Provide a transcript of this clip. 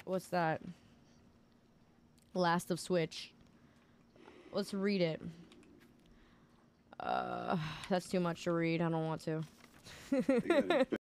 What's that? Last of Switch. Let's read it. That's too much to read. I don't want to.